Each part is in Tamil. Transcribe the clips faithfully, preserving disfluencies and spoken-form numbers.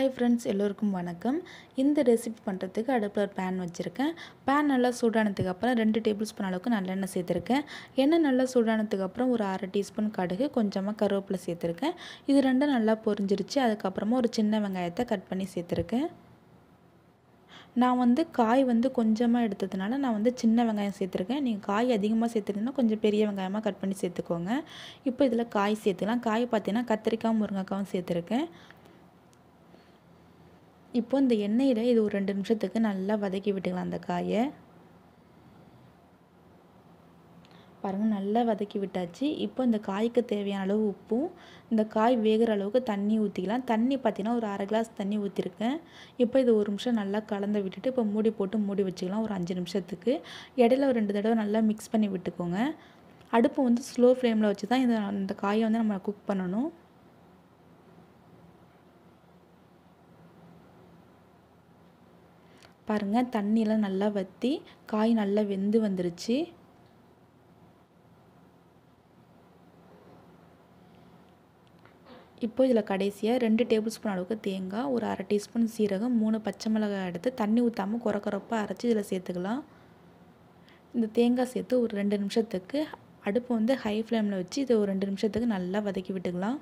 ஹாய் ஃப்ரெண்ட்ஸ், எல்லோருக்கும் வணக்கம். இந்த ரெசிபி பண்ணுறதுக்கு அடுப்பில் ஒரு பேன் வச்சுருக்கேன். பேன் நல்லா சூடானதுக்கு அப்புறம் ரெண்டு டேபிள் ஸ்பூன் அளவுக்கு நல்லெண்ணெய் சேர்த்துருக்கேன். எண்ணெய் நல்லா சூடானதுக்கு அப்புறம் ஒரு அரை டீஸ்பூன் கடுகு, கொஞ்சமாக கருவேப்பிலை சேர்த்துருக்கேன். இது ரெண்டும் நல்லா பொரிஞ்சிருச்சு. அதுக்கப்புறமா ஒரு சின்ன வெங்காயத்தை கட் பண்ணி சேர்த்துருக்கேன். நான் வந்து காய் வந்து கொஞ்சமாக எடுத்ததுனால நான் வந்து சின்ன வெங்காயம் சேர்த்துருக்கேன். நீங்கள் காய் அதிகமாக சேர்த்துருந்தீங்கன்னா கொஞ்சம் பெரிய வெங்காயமாக கட் பண்ணி சேர்த்துக்கோங்க. இப்போ இதில் காய் சேர்த்துக்கலாம். காய் பார்த்தீங்கன்னா கத்திரிக்காய், முருங்கைக்காவும் சேர்த்துருக்கேன். இப்போ இந்த எண்ணெயில் இது ஒரு ரெண்டு நிமிஷத்துக்கு நல்லா வதக்கி விட்டுக்கலாம். அந்த காயை பாருங்கள், நல்லா வதக்கி விட்டாச்சு. இப்போ இந்த காய்க்கு தேவையான அளவு உப்பும் இந்த காய் வேகிற அளவுக்கு தண்ணி ஊற்றிக்கலாம். தண்ணி பார்த்தீங்கன்னா ஒரு அரை கிளாஸ் தண்ணி ஊற்றிருக்கேன். இப்போ இது ஒரு நிமிஷம் நல்லா கலந்து விட்டுட்டு இப்போ மூடி போட்டு மூடி வச்சுக்கலாம் ஒரு அஞ்சு நிமிஷத்துக்கு. இடையில ஒரு ரெண்டு தடவை நல்லா மிக்ஸ் பண்ணி விட்டுக்கோங்க. அடுப்பு வந்து ஸ்லோ ஃப்ளேமில் வச்சு தான் இந்த இந்த காயை வந்து நம்ம குக் பண்ணணும். பாருங்கள், தண்ணியெலாம் நல்லா வற்றி காய் நல்லா வெந்து வந்துருச்சு. இப்போ இதில் கடைசியாக ரெண்டு டேபிள் ஸ்பூன் அளவுக்கு தேங்காய், ஒரு அரை டீஸ்பூன் சீரகம், மூணு பச்சை மிளகாய் எடுத்து தண்ணி ஊற்றாமல் குறை குறைப்பாக அரைச்சி இதில் சேர்த்துக்கலாம். இந்த தேங்காய் சேர்த்து ஒரு ரெண்டு நிமிஷத்துக்கு அடுப்பு வந்து ஹை ஃப்ளேமில் வச்சு இதை ஒரு ரெண்டு நிமிஷத்துக்கு நல்லா வதக்கி விட்டுக்கலாம்.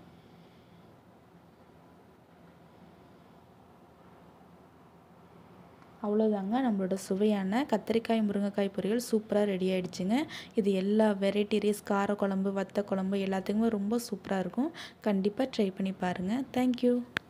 அவ்வளோதாங்க, நம்மளோட சுவையான கத்திரிக்காய் முருங்கைக்காய் பொரியல் சூப்பராக ரெடி ஆகிடுச்சுங்க. இது எல்லா வெரைட்டி ரைஸ், கார குழம்பு, வத்த குழம்பு எல்லாத்துக்குமே ரொம்ப சூப்பராக இருக்கும். கண்டிப்பாக ட்ரை பண்ணி பாருங்கள். தேங்க்யூ.